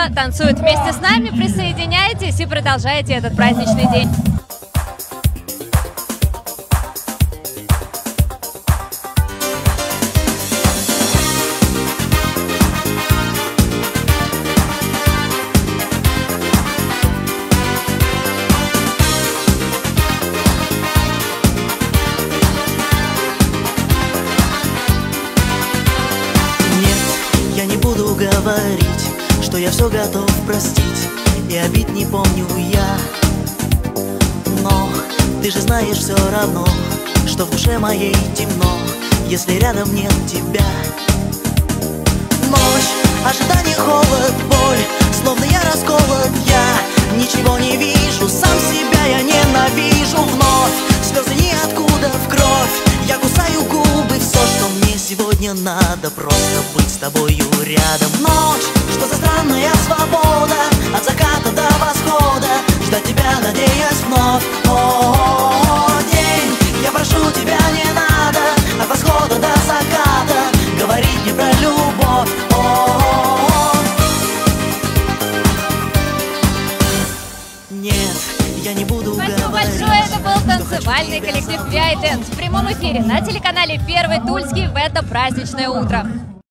кто танцует вместе с нами, присоединяйтесь и продолжайте этот праздничный день. Я не буду говорить, что я все готов простить, и обид не помню я. Но ты же знаешь все равно, что в душе моей темно, если рядом нет тебя. Ночь, ожидание, холод, боль, словно я расколот, я ничего не вижу, сам себя я ненавижу. Вновь слезы ниоткуда в кровь, я кусаю губы, все, что мне сегодня надо, просто быть с тобою рядом. Ночь, что за странная свобода, от заката до восхода, ждать тебя, надеясь вновь. О, день, я прошу тебя, не надо, от восхода до заката говорить мне про любовь. Нет, я не буду говорить. Спасибо большое, это был танцевальный коллектив VI Dance в прямом эфире на телеканале Первый Тульский в это праздничное утро.